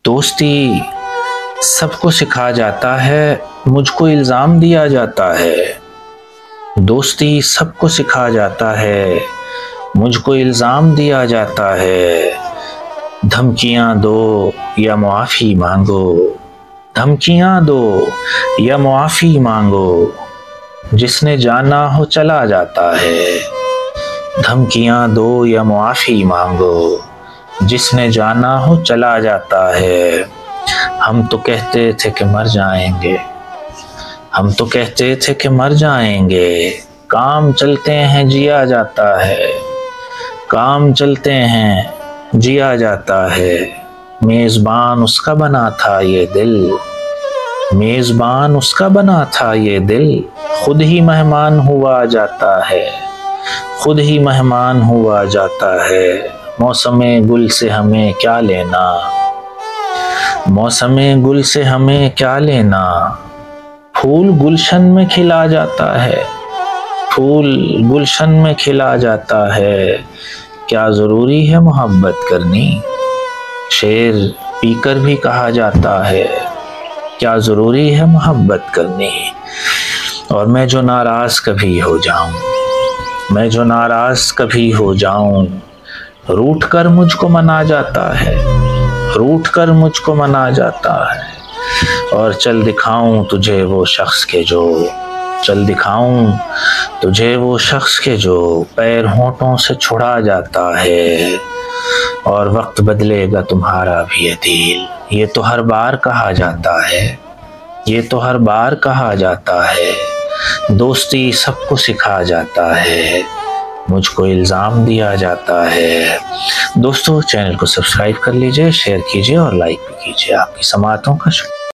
दोस्ती सबको सिखा जाता है, मुझको इल्ज़ाम दिया जाता है। दोस्ती सबको सिखा जाता है, मुझको इल्ज़ाम दिया जाता है। धमकियाँ दो या मुआफ़ी मांगो, धमकियाँ दो या मुआफ़ी मांगो, जिसने जाना हो चला जाता है। धमकियाँ दो या मुआफ़ी मांगो, जिसने जाना हो चला जाता है। हम तो कहते थे कि मर जाएंगे, हम तो कहते थे कि मर जाएंगे। काम चलते हैं जिया जाता है, काम चलते हैं जिया जाता है। मेज़बान उसका बना था ये दिल, मेज़बान उसका बना था ये दिल। खुद ही मेहमान हुआ जाता है, खुद ही मेहमान हुआ जाता है। मौसमे गुल से हमें क्या लेना, मौसमे गुल से हमें क्या लेना। फूल गुलशन में खिला जाता है, फूल गुलशन में खिला जाता है। क्या ज़रूरी है मोहब्बत करनी, शेर पीकर भी कहा जाता है। क्या ज़रूरी है मोहब्बत करनी। और मैं जो नाराज़ कभी हो जाऊं, मैं जो नाराज़ कभी हो जाऊं, रूठ कर मुझको मना जाता है, रूठ कर मुझको मना जाता है। और चल दिखाऊं तुझे वो शख्स के जो, चल दिखाऊं तुझे वो शख्स के जो पैर होंठों से छुड़ा जाता है। और वक्त बदलेगा तुम्हारा भी ये दिल, ये तो हर बार कहा जाता है, ये तो हर बार कहा जाता है। दोस्ती सबको सिखा जाता है, मुझको इल्ज़ाम दिया जाता है। दोस्तों चैनल को सब्सक्राइब कर लीजिए, शेयर कीजिए और लाइक भी कीजिए। आपकी समातों का शुक्रिया।